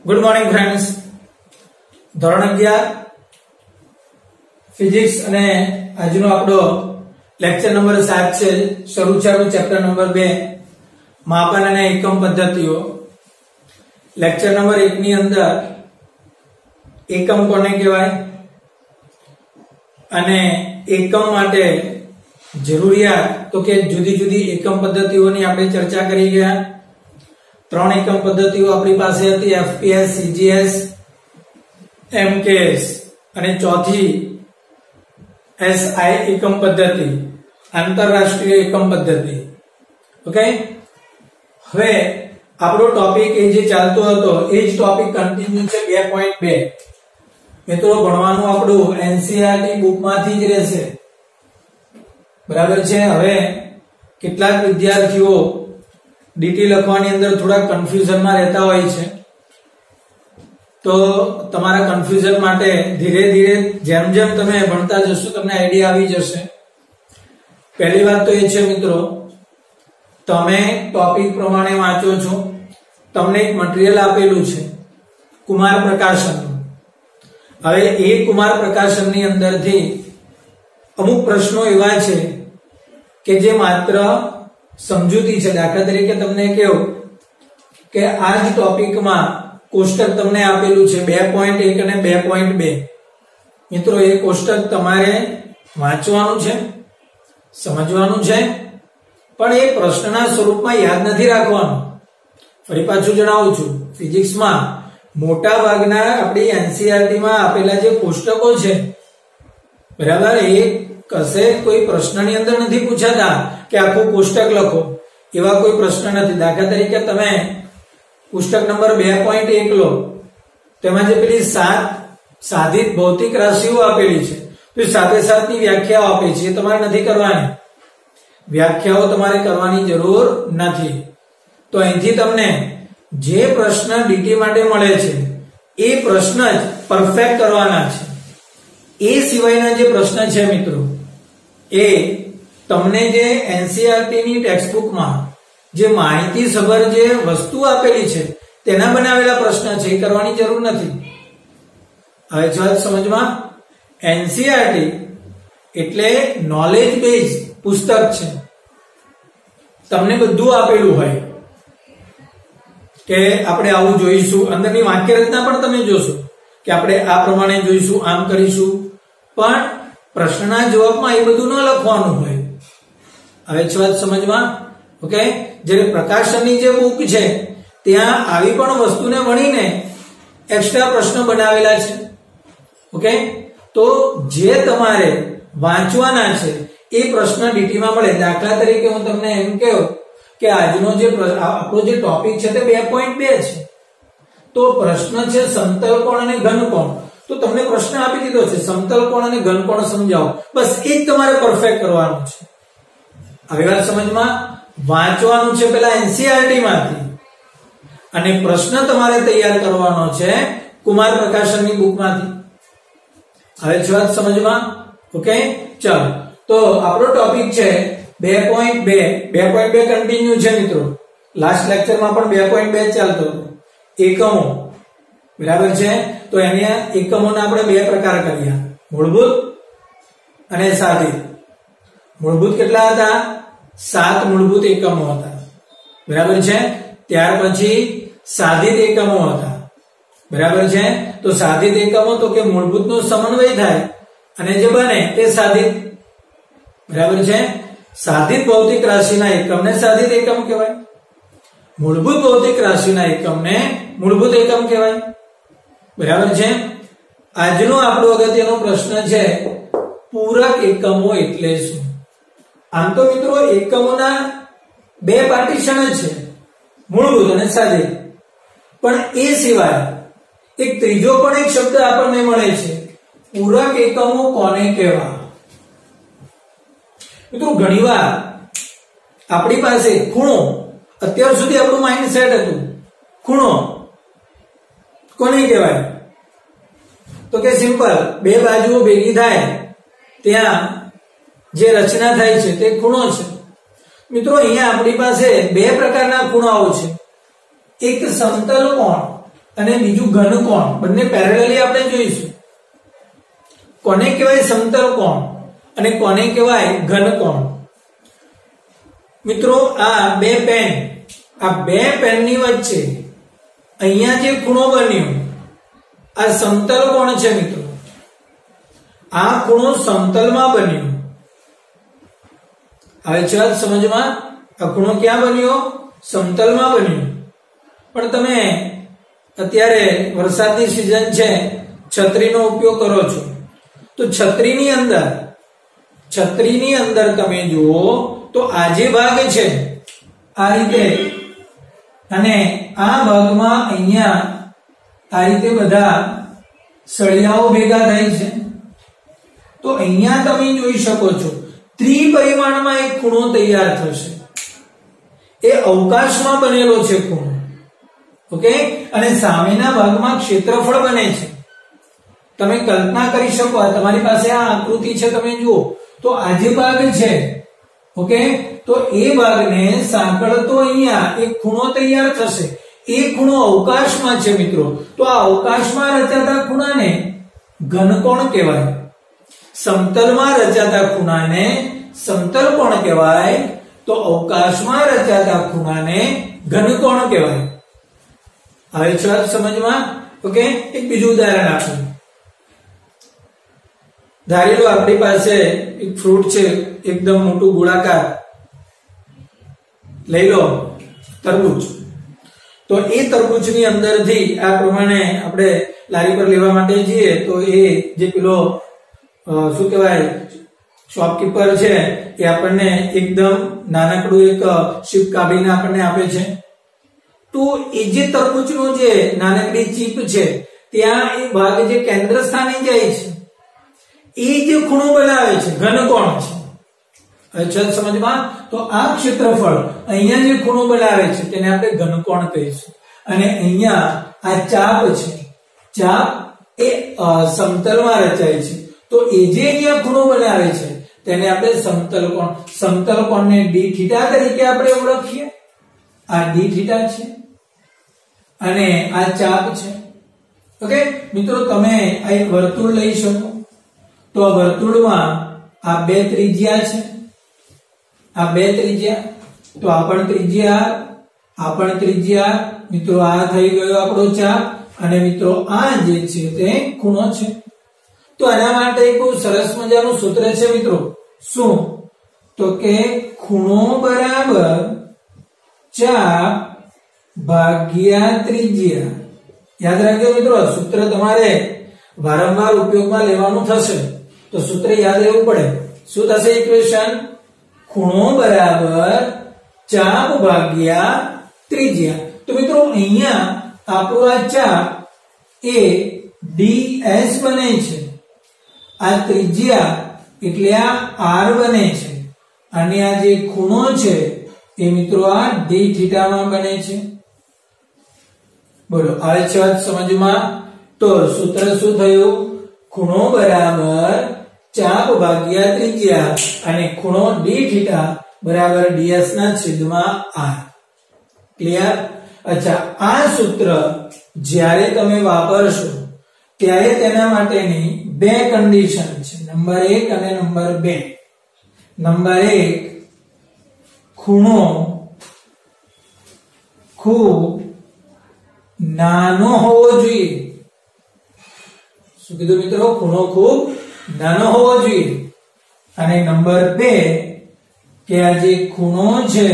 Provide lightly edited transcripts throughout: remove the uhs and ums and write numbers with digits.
Good morning friends. ધોરણ 11 physics અને આજનો આપણો લેક્ચર નંબર 7 છે। શરૂ છે આપણો ચેપ્ટર નંબર 2 માપન અને એકમ પદ્ધતિઓ। લેક્ચર નંબર 1 ની અંદર એકમ કોને કહેવાય અને એકમ માટે જરૂરિયાત તો કે જુદી જુદી એકમ પદ્ધતિઓની આપણે ચર્ચા કરી ગયા। 3 એકમ પદ્ધતિઓ આપણી પાસે હતી, એફપીએસ, સીજીએસ, एमकेएस અને ચોથી एसआई એકમ પદ્ધતિ, આંતરરાષ્ટ્રીય એકમ પદ્ધતિ। ઓકે, હવે આપણો ટોપિક એ જે ચાલતો હતો એ જ ટોપિક કન્ટિન્યુ છે 2.2। મિત્રો ભણવાનું આપણું એનસીઈઆરટી બુકમાંથી જ રહેશે, બરાબર છે। હવે કેટલાક વિદ્યાર્થીઓ ડીટી લખવાની અંદર થોડા કન્ફ્યુઝનમાં રહેતા હોય છે, તો તમારા કન્ફ્યુઝન માટે ધીરે ધીરે જેમ જેમ તમે ભણતા જશો તમને આઈડિયા આવી જશે। પહેલી વાત તો એ છે મિત્રો, તમે ટોપિક પ્રમાણે વાંચો છો, તમને એક મટીરીયલ આપેલું છે કુમાર પ્રકાશનનું। હવે એ કુમાર પ્રકાશનની અંદરથી અમુક પ્રશ્નો એવા છે કે જે માત્ર સમજૂતી છે। દાખલા તરીકે તમને કહું કે આ જ ટોપિકમાં કોષ્ટક તમને આપેલું છે 2.1 અને 2.2। મિત્રો એ કોષ્ટક તમારે વાંચવાનું છે, સમજવાનું છે, પણ એ પ્રશ્નના સ્વરૂપમાં યાદ નથી રાખવાનું। ફરી પાછું જણાવું છું, ફિઝિક્સમાં મોટા ભાગના આપણી એનસીઈઆરટી માં આપેલા જે કોષ્ટકો છે, બરાબર, એ કશે કોઈ પ્રશ્નની અંદર નથી પૂછાતા કે આખું કોષ્ટક લખો, એવા કોઈ પ્રશ્ન નથી। દાખલા તરીકે તમે પુસ્તક નંબર 2.1 લો, તેમાં જે પેલી 7 સાધિત ભૌતિક રાશિઓ આપેલી છે, તો સાથે સાથની વ્યાખ્યાઓ આપી છે, એ તમારે નથી કરવાની, વ્યાખ્યાઓ તમારે કરવાની જરૂર નથી। તો અહીંથી તમને જે પ્રશ્ન ડીટી માટે મળે છે એ પ્રશ્ન જ પરફેક્ટ કરવાના છે। એ સિવાયના જે પ્રશ્ન છે મિત્રો, એ તમને જે એનસીઈઆરટી ની ટેક્સ્ટબુકમાં જે માહિતી સભર જે વસ્તુ આપેલી છે તેના બનાવેલા પ્રશ્ન છે, એ કરવાની જરૂર નથી। હવે જો સમજમાં, એનસીઈઆરટી એટલે નોલેજ બેઝ પુસ્તક છે। તમને બધું આપેલું હોય કે આપણે આવું જોઈશું, અંદરની વાક્ય રચના પણ તમે જોશો કે આપણે આ પ્રમાણે જોઈશું, આમ કરીશું, પણ પ્રશ્નના જવાબમાં એ બધું ન લખવાનું હોય। હવે જો સમજમાં, ઓકે। જ્યારે પ્રકાશનની જે બુક છે ત્યાં આવી પણ વસ્તુને વણીને એક્સ્ટ્રા પ્રશ્ન બનાવેલા છે, ઓકે। તો જે તમારે વાંચવાના છે એ પ્રશ્ન ડીટીમાં મળે। દાખલા તરીકે હું તમને એમ કહું કે આજનો જે આપણો જે ટોપિક છે તે 2.2 છે, તો પ્રશ્ન છે સમતલ કોણ અને ઘન કોણ, તો તમને પ્રશ્ન આપી દીધો છે સમતલ કોણ અને ઘન કોણ સમજાવો, બસ એ જ તમારે પરફેક્ટ કરવાનું છે। હવે વાત સમજમાં, વાંચવાનું છે પેલા એનસીઈઆરટી માંથી અને પ્રશ્ન તમારે તૈયાર કરવાનો છે કુમાર પ્રકાશનની બુકમાંથી। હવે જો વાત સમજમાં, ઓકે। ચલો, તો આપણો ટોપિક છે 2.2 કન્ટિન્યુ છે મિત્રો। લાસ્ટ લેક્ચરમાં પણ 2.2 ચાલતો હતો, એકમો, બરાબર છે। તો એને એકમોના આપણે બે પ્રકાર કર્યા, મૂળભૂત અને સાધિત। મૂળભૂત કેટલા હતા? 7 મૂળભૂત એકમો હતા, બરાબર છે। ત્યાર પછી સાધિત એકમો હતા, બરાબર છે। તો સાધિત એકમો તો કે મૂળભૂતનો સમન્વય થાય અને જે બને તે સાધિત, બરાબર છે। સાધિત ભૌતિક રાશિના એકમને સાધિત એકમ કહેવાય, મૂળભૂત ભૌતિક રાશિના એકમને મૂળભૂત એકમ કહેવાય, બરાબર છે। આજનો આપણો અગત્યનો પ્રશ્ન છે પૂરક એકમો એટલે શું? આમ તો મિત્રો એકમોના બે પાર્ટીશન જ છે, મૂળભૂત અને સાધિત, પણ એ સિવાય એક ત્રીજો પણ એક શબ્દ આપણને મળે છે, પૂરક એકમો કોને કહેવા? મિત્રો ઘણીવાર આપણી પાસે ખૂણો, અત્યાર સુધી આપણું માઇન્ડ સેટ હતું ખૂણો કોને કહેવાય, તો કે સિમ્પલ, બે બાજુઓ ભેગી થાય ત્યાં જે રચના થાય છે તે ખૂણો છે। મિત્રો અહીંયા આપણી પાસે બે પ્રકારના ખૂણાઓ છે, એક સમતલ કોણ અને બીજું ઘનકોણ, બંને પેરેલલી આપણે જોઈશું. કોને કહેવાય સમતલ કોણ અને કોને કહેવાય ઘનકોણ. મિત્રો આ બે પેનની વચ્ચે અહીંયા જે ખૂણો બન્યો આ સમતલ કોણ છે મિત્રો. આ ખૂણો સમતલમાં બન્યો. હવે છે સમજમાં, આ ખૂણો ક્યાં બન્યો? સમતલમાં બન્યો. પણ તમે અત્યારે વરસાદની સિઝન છે, છત્રીનો ઉપયોગ કરો છો, તો છત્રીની અંદર તમે જુઓ તો આ જે ભાગ છે આ રીતે, અને આ ભાગમાં અહીંયા આ રીતે બધા સળિયાઓ ભેગા થાય છે. તો અહીંયા તમે જોઈ શકો છો ત્રિપરિમાણમાં એક ખૂણો તૈયાર થશે. એ અવકાશમાં બનેલો છે ખૂણો. ઓકે, અને સામેના ભાગમાં ક્ષેત્રફળ બને છે. તમે કલ્પના કરી શકો, તમારી પાસે આ આકૃતિ છે, તમે જુઓ તો આ જે ભાગ છે, ઓકે, તો એ ભાગને સાંકળતો અહીંયા એક ખૂણો તૈયાર થશે. એ ખૂણો અવકાશમાં છે મિત્રો. તો આ અવકાશમાં રચાતા ખૂણાને ઘનકોણ કહેવાય. સમતલમાં રચાતા ખૂણાને સમતલ કોણ કહેવાય, તો અવકાશમાં રચાતા ખૂણાને ઘનકોણ કહેવાય. હવે છે સમજમાં. ઓકે, એક બીજું ઉદાહરણ આપું. ધારી લો આપણી પાસે એક ફ્રૂટ છે, એકદમ મોટું ગોળાકાર, લઈ લો તરબૂચ. તો એ તરબૂચની અંદરથી આ પ્રમાણે આપણે લારી પર લેવા માટે જઈએ તો એ જે પેલો શું કહેવાય શોપકીપર છે એ આપણને એકદમ નાનકડું એક શીપ કાઢીને આપણને આપે છે. તો એ જે તરબૂચનો જે નાનકડી ચીપ છે ત્યાં એ ભાગ જે કેન્દ્ર સ્થાને જાય છે એ જે ખૂણો બનાવે છે ઘનકોણ છે. અચ્છા સમજમાં. તો આ ક્ષેત્રફળ અહીંયા જે ખૂણો બનાવે છે તેને આપણે ઘનકોણ કહીશું. અને અહીંયા આ ચાપ છે, ચાપ એ સમતલમાં રચાય છે. તો એ જે અહીંયા ખૂણો બનાવે છે તેને આપણે સમતલ કોણ. સમતલ કોણને ડી થીટા તરીકે આપણે ઓળખીએ. આ ડી થીટા છે અને આ ચાપ છે. ઓકે મિત્રો, તમે આ એક વર્તુળ લઈ શકો. તો આ વર્તુળમાં આ બે ત્રિજ્યા છે, આ બે ત્રિજ્યા, તો આ પણ ત્રિજ્યા મિત્રો. આ થઈ ગયો આપણો ચાપ અને મિત્રો આ જે છે તે ખૂણો છે. તો આના માટે એક સરસ મજાનું સૂત્ર છે મિત્રો. શું? તો કે ખૂણો બરાબર ચાપ ભાગ્યા ત્રિજ્યા. યાદ રાખજો મિત્રો, સૂત્ર તમારે વારંવાર ઉપયોગમાં લેવાનું થશે તો સૂત્ર યાદ રહેવું પડે. શું થશે ઇક્વેશન? ખૂણો બરાબર ચાપ ભાગ્યા ત્રિજ્યા. તો મિત્રો અહીંયા આપણું આ ચાપ એ ds બને છે, આ ત્રિજ્યા એટલે આ r બને છે, અને આ જે ખૂણો છે એ મિત્રો આ d થીટા માં બને છે. બોલો આવે છે વાત સમજમાં? તો સૂત્ર શું થયું? ખૂણો બરાબર ચાપ ભાગ્યા ત્રિજ્યા અને ખૂણો d થીટા બરાબર ds ના છેદમાં r. ક્લિયર? અચ્છા, આ સૂત્ર જ્યારે તમે વાપરશો ત્યારે તેના માટેની બે કન્ડિશન છે, નંબર 1 અને નંબર 2. નંબર 1, ખૂણો ખૂબ નાનો હોવો જોઈએ. શું કીધું મિત્રો? ખૂણો ખૂબ નાનો હોવો જોઈએ. અને નંબર 2 કે આ જે ખૂણો છે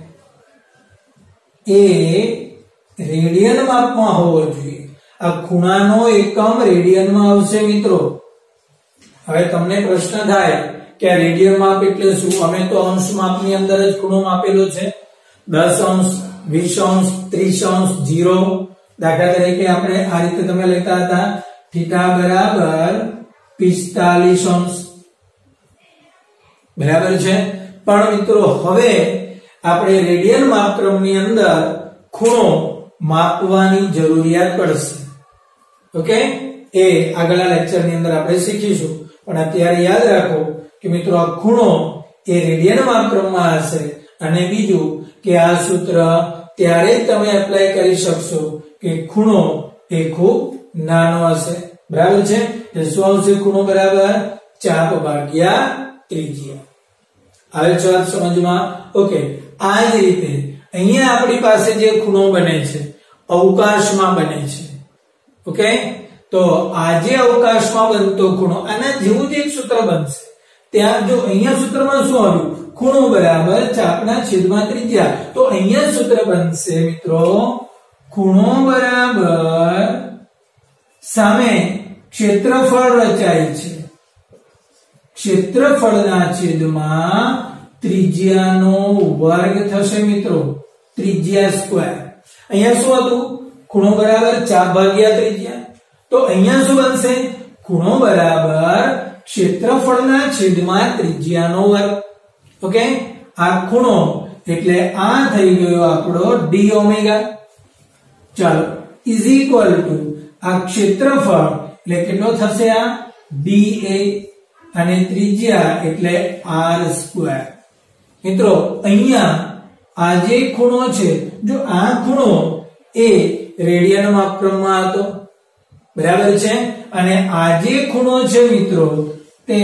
એ રેડિયન માપમાં હોવો જોઈએ. આ ખૂણાનો એકમ રેડિયનમાં આવશે મિત્રો. હવે તમને પ્રશ્ન થાય કે આ રેડિયન માપ એટલે શું? અમે તો અંશ માપની અંદર જ ખૂણો માપેલો છે. 10 અંશ, 20 અંશ, 30 અંશ, 0. દાખલા તરીકે આપણે આ રીતે તમે લેતા હતા થીટા બરાબર 45 અંશ. બરાબર છે. પણ મિત્રો હવે આપણે રેડિયન માપક્રમની અંદર ખૂણો માપવાની જરૂરિયાત પડશે. ઓકે, એ આગળના લેક્ચરની અંદર આપણે શીખીશું. પણ અત્યારે યાદ રાખો કે મિત્રો આ ખૂણો એ રેડિયન માપક્રમમાં હશે. અને બીજું કે આ સૂત્ર ત્યારે જ તમે એપ્લાય કરી શકશો કે ખૂણો એ ખૂબ નાનો હશે બરાબર છે એટલે શું આવશે ખૂણો બરાબર ચાપ ભાગ્યા ત્રિજ્યા આવે છે વાત સમજમાં ઓકે આ જ રીતે અહીંયા આપણી પાસે જે ખૂણો બને છે અવકાશમાં બને છે ઓકે તો આ જે અવકાશમાં બનતો ખૂણો આના જેવું જ એક સૂત્ર બનશે ત્યાં જો અહીંયા સૂત્રમાં શું આવ્યું ખૂણો બરાબર ચાપના છેદમાં ત્રિજ્યા તો અહીંયા સૂત્ર બનશે મિત્રો ખૂણો બરાબર સામે ક્ષેત્રફળ રચાય છે ક્ષેત્રફળના છેદમાં ત્રિજ્યાનો વર્ગ થશે મિત્રો ત્રિજ્યા સ્ક્વેર અહીંયા શું હતું ખૂણો બરાબર ચાપ ભાગ્યા ત્રિજ્યા તો અહીંયા શું બનશે ખૂણો બરાબર ક્ષેત્રફળના છેદમાં ત્રિજ્યાનો વર્ગ ઓકે આ ખૂણો એટલે આ થઈ ગયો આપણો d ઓમેગા ચાલો ઇઝ ઇક્વલ ટુ આ ક્ષેત્રફળ એટલે કેટલો થશે આ dA અને ત્રિજ્યા એટલે r સ્ક્વેર મિત્રો અહીંયા આ જે ખૂણો છે જો આ ખૂણો એ રેડિયન માપક્રમમાં હતો બરાબર છે અને આ જે ખૂણો છે મિત્રો તે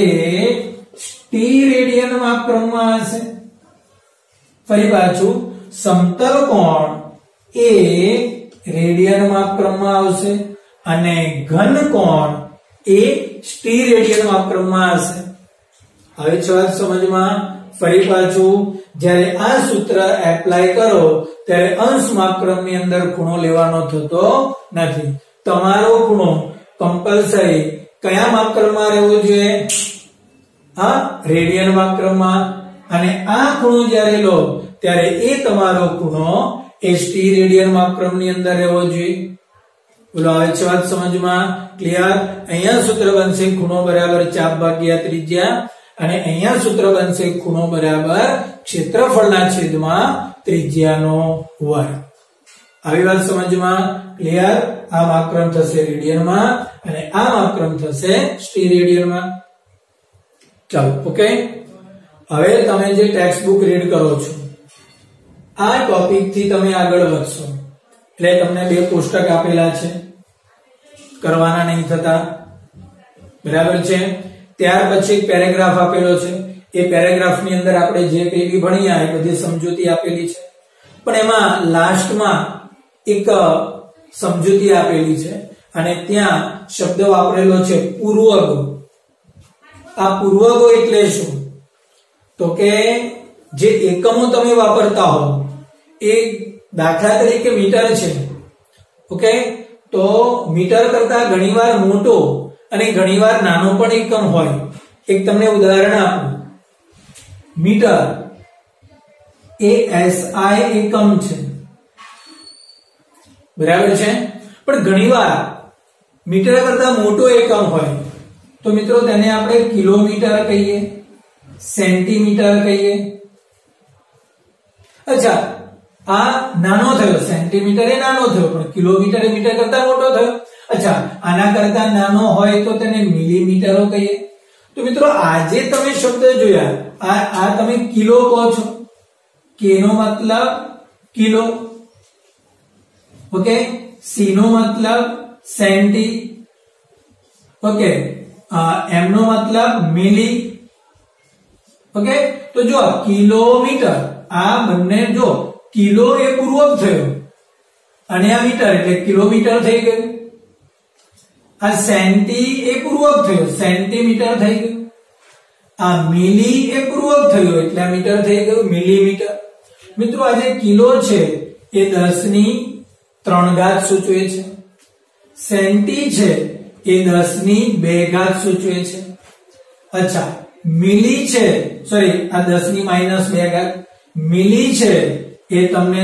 t રેડિયન માપક્રમમાં હશે ફરી પાછું સમતલ કોણ એ રેડિયન માપક્રમમાં આવશે અને ઘન કોણ એ t રેડિયન માપક્રમમાં હશે હવે છે વાત સમજમાં ફરી પાછું જ્યારે આ સૂત્ર એપ્લાય કરો ત્યારે અંશ માપક્રમની અંદર ખૂણો લેવાનો થતો નથી તમારો ખૂણો કમ્પલસરી કયા માપક્રમમાં રહેવો જોઈએ આ રેડિયન માપક્રમમાં અને આ ખૂણો જ્યારે લો ત્યારે એ તમારો ખૂણો st રેડિયન માપક્રમની અંદર રહેવો જોઈએ બોલો આવે છે વાત સમજમાં ક્લિયર અહીંયા સૂત્ર બનશે ખૂણો બરાબર ચાપ ભાગ્યા ત્રિજ્યા અને અહીંયા સૂત્ર બનશે ખૂણો બરાબર ક્ષેત્રફળના છેદમાં ત્રિજ્યાનો વર્ગ આવી વાત સમજમાં ક્લિયર આ માપક્રમ થશે રેડિયનમાં અને આ માપક્રમ થશે st રેડિયનમાં ચાલો ઓકે હવે તમે જે ટેક્સ્ટ બુક રીડ કરો છો આ ટોપિક થી તમે આગળ વધશો એટલે તમને બે પુસ્તક આપેલા છે કરવાના નહીં થતા બરાબર છે ત્યાર પછી એક પેરેગ્રાફ આપેલો છે એ પેરેગ્રાફ ની અંદર આપણે જે કંઈ બી ભણ્યા એ બધી સમજૂતી આપેલી છે પણ એમાં લાસ્ટમાં એક સમજૂતી આપેલી છે અને ત્યાં શબ્દ વાપરેલો છે પૂર્વગો આ પૂર્વગો એટલે શું તો કે જે એકમો તમે વાપરતા હો એ દાખલા તરીકે મીટર છે ઓકે તો મીટર કરતા ઘણીવાર મોટો અને ઘણીવાર નાનો પણ એકમ હોય એક તમને ઉદાહરણ આપું મીટર એ SI એકમ છે બરાબર છે પણ ઘણીવાર મીટર કરતા મોટો એકમ હોય તો મિત્રો તેને આપણે કિલોમીટર કહીએ સેન્ટીમીટર કહીએ અચ્છા આ નાનો થયો સેન્ટીમીટર એ નાનો થયો પણ કિલોમીટર એ મીટર કરતા મોટો થયો અચ્છા આના કરતા નાનો હોય તો તેને મિલીમીટરો કહીએ તો મિત્રો આજે તમે શબ્દ જોયા આ તમે કિલો કહો છો કે નો મતલબ કિલો ઓકે સી નો મતલબ સેન્ટી ઓકે એમ નો મતલબ મિલી ઓકે તો જો કિલોમીટર આ બંને જો કિલો એ પૂર્વક થયો અને આ મીટર એટલે કિલોમીટર થઈ ગયું આ સેન્ટી એ પૂર્વક થયો સેન્ટીમીટર થઈ ગયું આ મિલી એ પૂર્વક થયો એટલે આ મીટર થઈ ગયું મિલીમીટર મિત્રો આ જે કિલો છે એ 10⁵ સૂચવે છે સેન્ટી છે એ 10⁵ સૂચવે છે અચ્છા મિલી છે સોરી આ 10⁻², મિલી છે એ તમને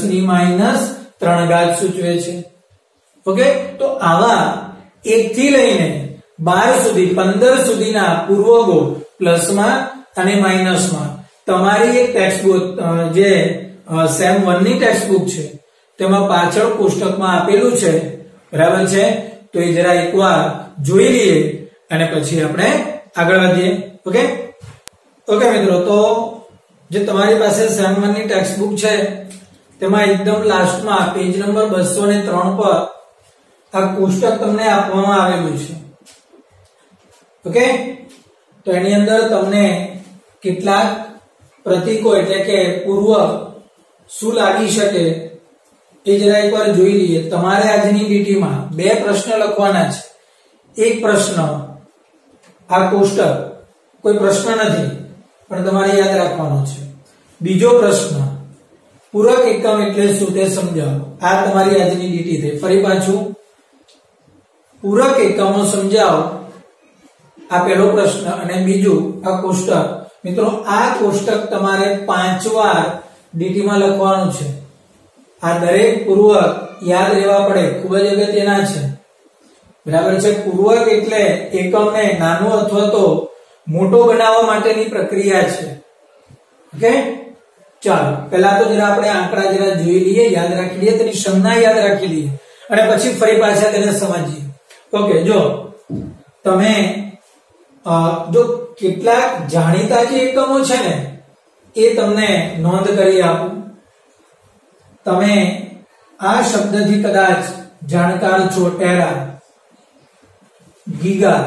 10⁻³ સૂચવે છે ઓકે તો આવા 1 થી લઈને 12 સુધી 15 સુધીના પૂર્વગો પ્લસમાં અને માઈનસમાં તમારી એક ટેક્સ્ટબુક જે સેમ 1 ની ટેક્સ્ટબુક છે તેમાં પાછળ પુસ્તકમાં આપેલું છે બરાબર છે તો એ જરા એકવાર જોઈ લઈએ અને પછી આપણે આગળ વધીએ ઓકે ઓકે મિત્રો તો જે તમારી પાસે સેમ 1 ની ટેક્સ્ટબુક છે તેમાં એકદમ લાસ્ટમાં પેજ નંબર 203 પર આ કોષ્ટક તમને આપવામાં આવેલું છે. ઓકે, તો એની અંદર તમને કેટલાક પ્રતીકો એટલે કે પૂર્વ શું લાગી શકે એ જરા એકવાર જોઈ લઈએ. તમારે આજની લીટીમાં બે પ્રશ્ન લખવાના છે. એક પ્રશ્ન આ કોષ્ટક કોઈ પ્રશ્ન નથી પણ તમારે યાદ રાખવાનો છે. બીજો પ્રશ્ન પૂરક એકમ એટલે શું તે સમજાવો. આ તમારી આજની લીટી થઈ. ફરી પાછું પૂરક એકમો સમજાવો, આ પહેલો પ્રશ્ન. અને બીજું આ કોષ્ટક. મિત્રો આ કોષ્ટક તમારે 5 વાર લીટીમાં લખવાનું છે. આ દરેક પૂર્વક યાદ રહેવા પડે, ખૂબ જ અગત્યના છે. બરાબર છે. પૂર્વક એટલે એકમને નાનો અથવા તો મોટો બનાવવા માટેની પ્રક્રિયા છે. ઓકે, ચાલો પહેલા તો જરા આપણે આંકડા જરા જોઈ લઈએ, યાદ રાખી લઈએ, તેની સંજ્ઞા યાદ રાખી લઈએ અને પછી ફરી પાછા તેને સમજીએ. ઓકે, જો તમે જો કેટલાક જાણીતા જે એકમો છે ને એ તમને નોંધ કરી આપું. તમે આ શબ્દથી કદાચ જાણકાર છો. Tera, giga,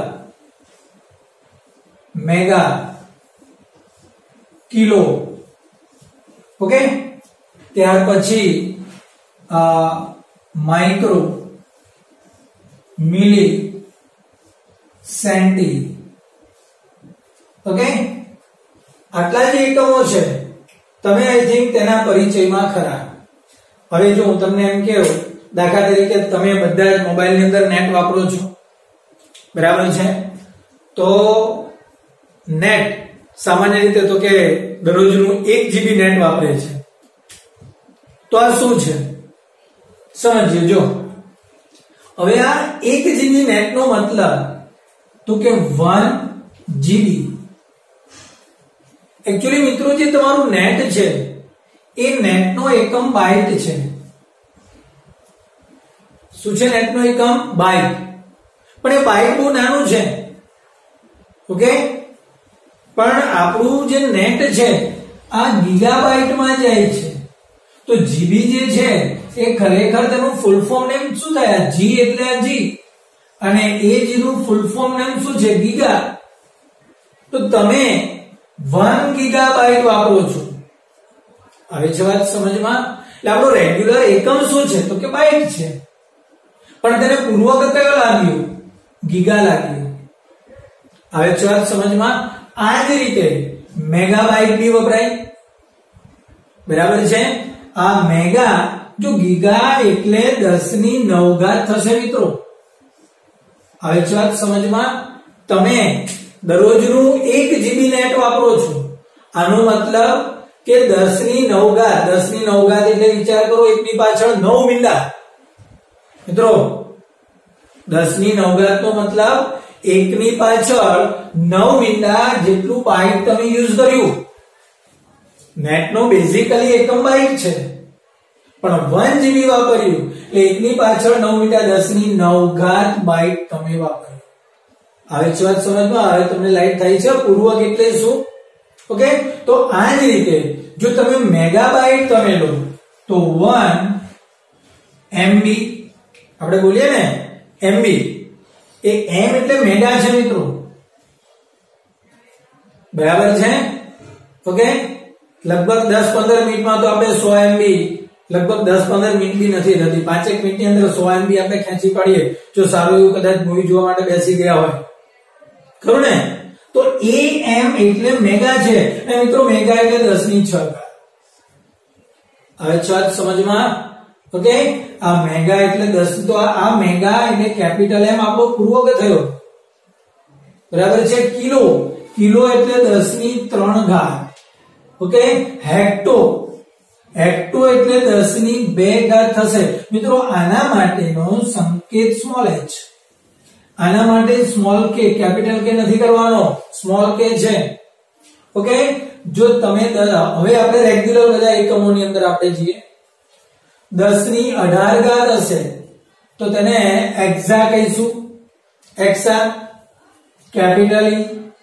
mega, kilo. Okay, ત્યાર પછી માઇક્રો, મિલી, સેન્ટી. ઓકે, આટલા જે એકમો છે તમે આઈ થિંક તેના પરિચયમાં ખરા. હવે જો હું તમને એમ કહું, દાખલા તરીકે તમે બધા જ મોબાઈલની અંદર નેટ વાપરો છો, બરાબર છે? તો નેટ સામાન્ય રીતે તો કે દરરોજનું 1 GB નેટ વાપરે છે. તો આ શું છે સમજીએ. જો હવે આ 1 GB નેટનો મતલબ તો કે 1 GB. एक्चुअली મિત્રો જે તમારું નેટ છે એ નેટનો એકમ બાઇટ છે. શું છે નેટનો એકમ? બાઇટ. પણ એ બાઇટ બહુ નાનું છે. ઓકે, પણ આપણું જે નેટ છે આ ગીગાબાઇટમાં જાય છે. તો જીબી જે છે એ ખરેખર તેનું ફૂલ ફોર્મ નેમ શું થાય? જી એટલે આ જી અને એ જી નું ફૂલ ફોર્મ નેમ શું છે? ગીગા. તો તમે 1 ગીગાબાઇટ વાપરો છો. હવે છે વાત સમજમાં? એટલે આપણો રેગ્યુલર એકમ શું છે તો કે બાઇટ છે, પણ તેને પૂર્વક કયો લાગ્યો? ગીગા લાગ્યો. હવે છે વાત સમજમાં? આ જ રીતે મેગાબાઇટ બી વપરાય. બરાબર છે? આ મેગા જો ગીગા એટલે 10⁹ થશે મિત્રો. હવે છે વાત સમજમાં? તમે દરરોજનું 1 GB નેટ વાપરો છો. આનો મતલબ કે 10⁹ 10⁹ એટલે વિચાર કરો 1 ની પાછળ 9 મીંડા. મિત્રો 10⁹ નો મતલબ 1 ની પાછળ 9 મીંડા જેટલું બાઇટ તમે યુઝ કર્યું. નેટનો બેઝિકલી એકમ બાઇટ છે, પણ 1 GB વાપર્યું એટલે 1 ની પાછળ 9 મીંડા 10⁹ બાઇટ તમે વાપર્યું. હવે છે વાત સમજમાં? હવે તમને લાઈટ થાય છે પૂર્વક એટલે શું? ઓકે, તો આ જ રીતે જો તમે મેગાબાઇટ તમે લો તો 1 MB આપણે બોલીએ ને MB, એ M એટલે મેગા છે મિત્રો. બરાબર છે? ઓકે, લગભગ 10-15 મિનિટમાં તો આપણે 100 MB, લગભગ 10-15 મિનિટ બી નથી થતી, 5 મિનિટની અંદર 100 MB આપણે ખેંચી પાડીએ જો સારું એવું કદાચ મૂવી જોવા માટે બેસી ગયા હોય. ખરું ને? તો AM એટલે મેગા છે અને મિત્રો મેગા એટલે 10⁶. હવે વાત સમજમાં? ઓકે, આ મેગા એટલે 10, તો આ મેગા એટલે કેપિટલ M આપણો પૂર્વક થયો. બરાબર છે? કિલો, કિલો એટલે 10⁻³ ઓકે. હેક્ટો, હેક્ટો એટલે 10⁵ થશે. મિત્રો આના માટેનો સંકેત સ્મોલ h, આના માટે સ્મોલ k, કેપિટલ કે નથી કરવાનો, સ્મોલ k છે. ઓકે, જો તમે હવે આપણે રેગ્યુલર બધા એકમોની અંદર આપણે જઈએ, 10⁸ હશે તો તેને એક્સા કહીશું. Exa, capital E.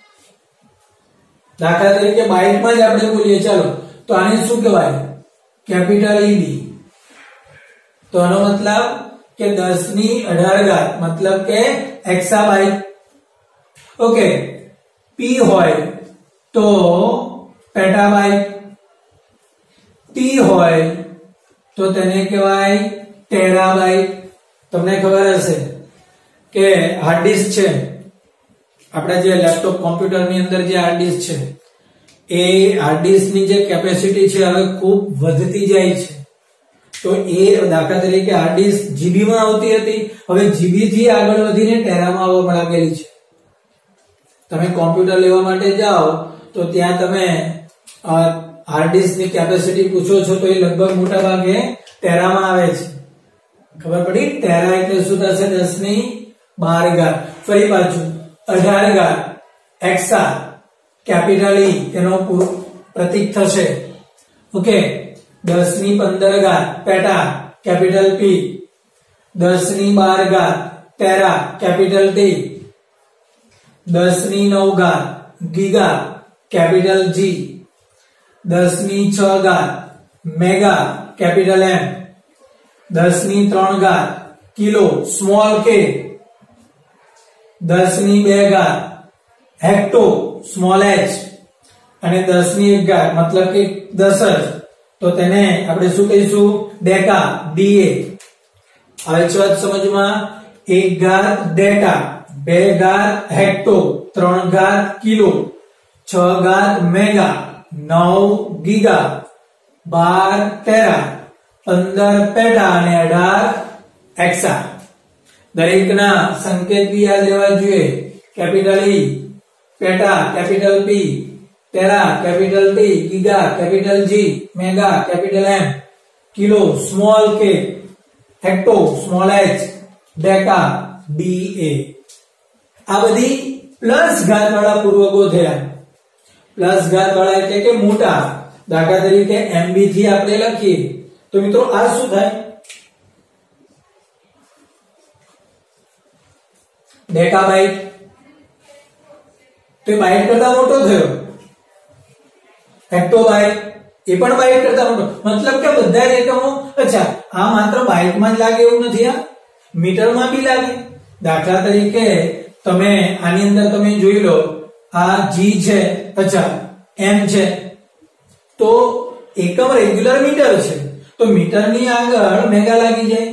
દાખલા તરીકે બાઇટમાં જ આપણે બોલીએ ચાલો, તો આને શું કહેવાય? Capital EB. તો આનો મતલબ કે 10^18 મતલબ કે એક્સાબાઇટ. ઓકે, પી હોય તો પેટાબાઇટ, ટી હોય તો તેને કહેવાય ટેરાબાઇટ. તમને ખબર હશે કે હાર્ડ ડિસ્ક છે, આપણા જે લેપટોપ કોમ્પ્યુટરની અંદર જે હાર્ડ ડિસ્ક છે એ હાર્ડ ડિસ્કની જે કેપેસિટી છે હવે ખૂબ વધતી જાય છે. તો એ દાખલા તરીકે હાર્ડ ડિસ્ક જીબી માં આવતી હતી, હવે જીબી થી આગળ વધીને ટેરામાં આવવા લાગેલી છે. તમે કોમ્પ્યુટર લેવા માટે જાઓ તો ત્યાં તમે હાર્ડ ડિસ્કની કેપેસિટી પૂછો છો તો એ લગભગ મોટા ભાગે ટેરામાં આવે છે. ખબર પડી? ટેરા એટલે શું થશે? 10^12. ફરી પાછું 18 એક્સા કેપિટલ ઈ તેનો પ્રતીક થશે. Okay, 10^15 peta capital P, 10^12 tera capital T, 10^9 giga capital G, 10^6 mega capital M, 10^3 kilo small K, 10^2 hecto small H અને 10^11 મતલબ કે 10 તો તેને આપણે શું કહીશું? Deca, D A. હવે છે વાત સમજમાં? 1 deca, 2 hecto, 3 kilo, 6 mega, 9 giga, 12 tera, 15 peta અને 18 એક્સા. દરેકના સંકેત બી યાદ રહેવા જોઈએ. Capital E peta capital P, tera capital T, giga capital G, mega capital M, kilo small K, hecto small H, deca D A. આ બધી પ્લસ ઘાત વાળા પૂર્વકો થયા. પ્લસ ઘાત વાળા એટલે કે મોટા. દાખલા તરીકે એમબી થી આપણે લખીએ તો મિત્રો આ શું થાય? ડેકાબાઇટ. તો એ બાઇટ કરતા મોટો થયો. હેક્ટોબાઇટ એ પણ બાઇટ કરતા મોટો. મતલબ કે બધા જ એકમો. અચ્છા, આ માત્ર બાઇટમાં જ લાગે એવું નથી, આ મીટરમાં બી લાગે. દાખલા તરીકે તમે આની અંદર તમે જોઈ લો, આ જી છે, અચ્છા એમ છે, તો એકમ રેગ્યુલર મીટર છે તો મીટરની આગળ મેગા લાગી જાય.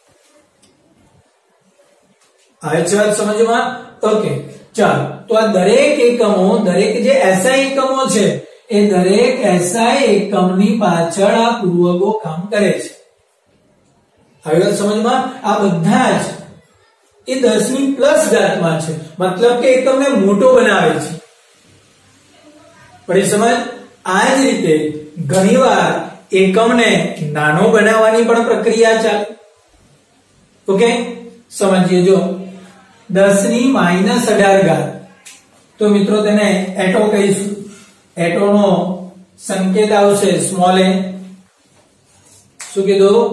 આવે છે વાત સમજમાં? ઓકે, ચાલો. તો આ દરેક એકમો, દરેક જે એસઆઈ એકમો છે એ દરેક એસઆઈ એકમની પાછળ આ પૂર્વકો કામ કરે છે. હવે વાત સમજમાં? આ બધા જ એ 10^+ માં છે, મતલબ કે એકમને મોટો બનાવે છે. પડી સમજ? આ જ રીતે ઘણીવાર એકમને નાનો બનાવવાની પણ પ્રક્રિયા ચાલે. ઓકે, સમજીએ. જો 10^-18 તો મિત્રો તેને એટો કહીશું. એટોનો સંકેત આવશે સ્મોલ એ. શું કીધું?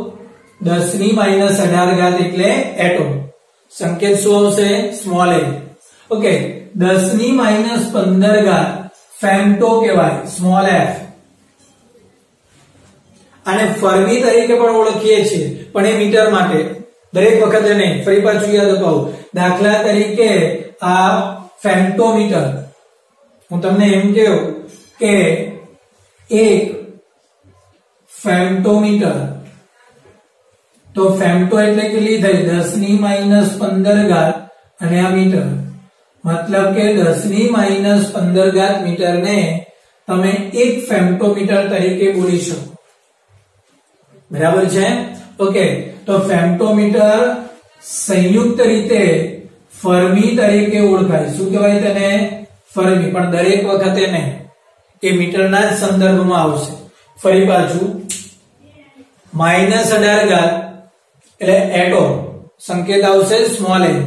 10^-18 એટલે એટો. સંકેત શું આવશે? સ્મોલ એ. ઓકે, 10^-15 ફેમ્ટો કહેવાય, સ્મોલ એફ. આને ફર્મી તરીકે પણ ઓળખીએ છીએ, પણ એ મીટર માટે. દરેક વખતે નહીં, ફરી પાછું યાદ અપાવું. દાખલા તરીકે આ ફેમ્ટોમીટર, હું તમને એમ કહું કે એક ફેમ્ટોમીટર, તો ફેમ્ટો એટલે કેટલી થઈ? 10^-15 અને આ મીટર. મતલબ કે 10^-15 મીટરને તમે એક ફેમ્ટોમીટર તરીકે બોલી શકો. બરાબર છે? ઓકે, તો ફેમ્ટોમીટર સંયુક્ત રીતે ફર્મી તરીકે ઓળખાય. શું કહેવાય તેને? ફર્મી. પણ દરેક વખતે નહીં, એ મીટરના જ સંદર્ભમાં આવશે. ફરી પાછું -18 એટલે એટો, સંકેત આવશે સ્મોલ એ.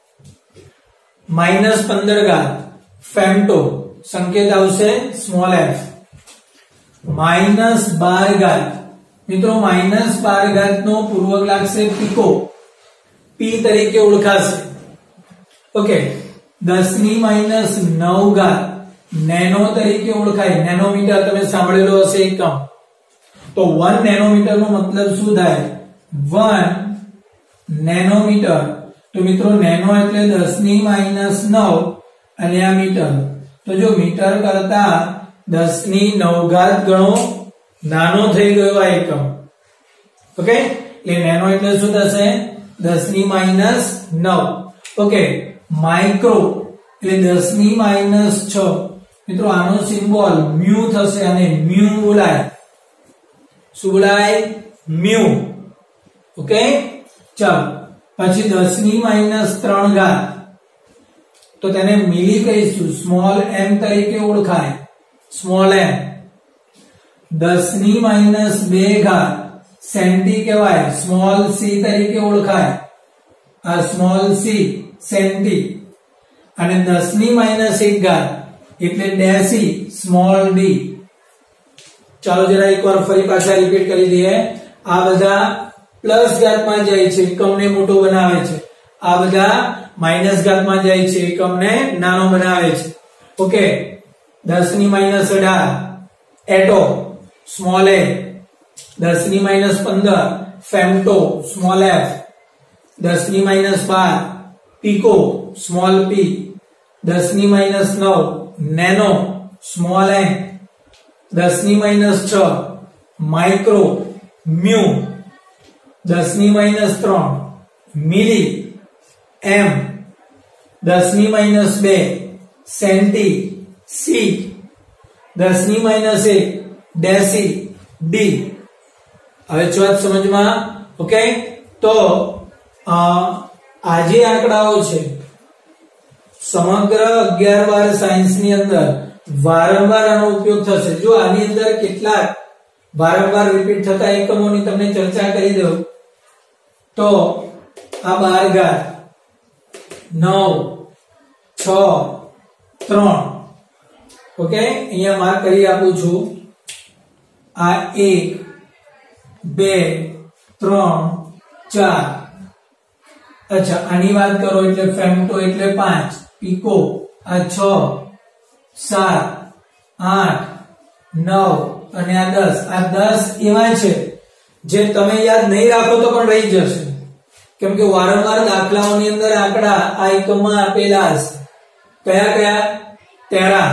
-15 ફેમ્ટો, સંકેત આવશે સ્મોલ એફ. -12 મિત્રો, -12 નો પૂર્વક લાગશે પીકો, પી તરીકે ઓળખાશે. ઓકે, 10^-9 નેનો તરીકે ઓળખાય. નેનોમીટર તમે સાંભળેલો હશે એકમ. તો 1 નેનોમીટર નો મતલબ શું થાય? 1 નેનોમીટર। તો મિત્રો નેનો એટલે 10⁻⁹ અને આ મીટર। તો જો મીટર કરતા 10⁹ ગણો નાનો થઈ ગયો આ એકમ। ઓકે, એટલે નેનો એટલે શું થશે? 10⁻⁹। ઓકે, માઇક્રો એટલે 10⁻⁶। મિત્રો આનો સિમ્બોલ મ્યુ થશે અને મ્યુ બોલાય। શું બોલાય? મ્યુ। ઓકે, ચાલો પછી 10⁻3 તો તેને મિલી કહીશું, સ્મોલ m તરીકે ઓળખાય, સ્મોલ m। 10⁻2 સેન્ટી કહેવાય, સ્મોલ c તરીકે ઓળખાય, આ સ્મોલ c સેન્ટી। અને 10⁻1 એટલે ડેસી, સ્મોલ d। ચાલો જરા એકવાર ફરી પાછા રિપીટ કરી દઈએ। આ બધા પ્લસ ઘાતમાં જાય છે, એકમને મોટો બનાવે છે, આ બધા માઈનસ ઘાતમાં જાય છે, એકમને નાનો બનાવે છે। Okay, 10⁻18 atto, small a। 10⁻15 femto, small f। 10⁻12 pico, small p। 10⁻9 nano, small n। 10⁻6 micro, mu. 10⁻3 milli, m। 10⁻2 centi, c। 10⁻1 deci, d। હવે જો વાત સમજમાં? ઓકે, તો આ જે આંકડાઓ છે સમગ્ર 11 સાયન્સ ની અંદર વારંવાર આનો ઉપયોગ થશે। જો આની અંદર કેટલાક વારંવાર રિપીટ થતા એકમોની તમને ચર્ચા કરી દઉં તો આ 12 9 6 3। ઓકે, અહીંયા માર્ક કરી આપું છું। આ 1 2 3 4। अच्छा, આની વાત કરો એટલે ફેમ્ટો એટલે 5, પીકો આ 6 7 8 9 અને આ 10। આ 10 એવા છે જે તમે યાદ નહીં રાખો તો પણ રહી જશે, કેમ કે વારંવાર દાખલાઓની અંદર આંકડા આ એકમમાં આપેલા હશે। કયા કયા? Tera,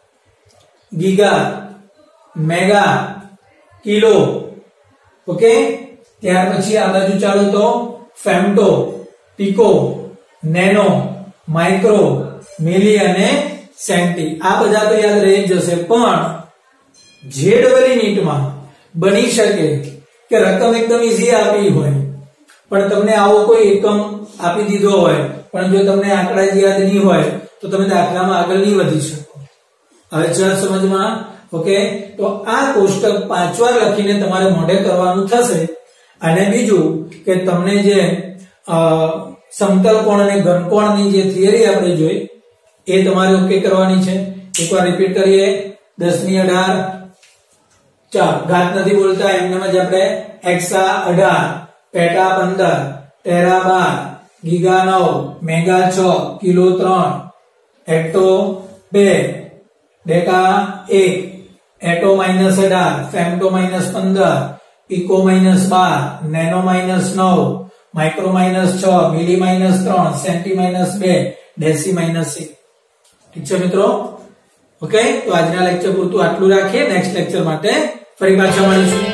giga, mega, kilo. Okay, ત્યાર પછી આ બાજુ ચાલો તો femto, pico, nano, micro, milli અને સેન્ટી। આ બધા તો યાદ રહી જશે, પણ જે ડબલ યુનિટમાં બની શકે કે રકમ એકદમ ઈઝી આપી હોય પણ તમને આવો કોઈ એકમ આપી દીધો હોય પણ જો તમને આંકડા યાદ નહીં હોય તો તમે દાખલામાં આગળ નહીં વધી શકો। હવે ચાલ સમજમાં? ઓકે, તો આ કોષ્ટક 5 વાર લખીને તમારે મોઢે કરવાનું થશે। અને બીજું કે તમને જે સમતલ કોણ અને ઘનકોણની જે થિયરી આપણે જોઈ એ તમારે ઓકે કરવાની છે। એકવાર રિપીટ કરીએ। 10⁻18 ચાલ ઘાત નથી બોલતા, એમને જ આપણે Hexa 18, peta 15, tera 12, giga 9, mega 6, kilo 3, hecto 2, deca 1, atto -18, femto -15, pico -12, nano -9, micro -6, milli -3, centi -2, deci -1। ઠીક છે મિત્રો? ઓકે, તો આજના લેક્ચર પૂરતું આટલું રાખીએ। નેક્સ્ટ લેક્ચર માટે ફરી પાછા મળીશું।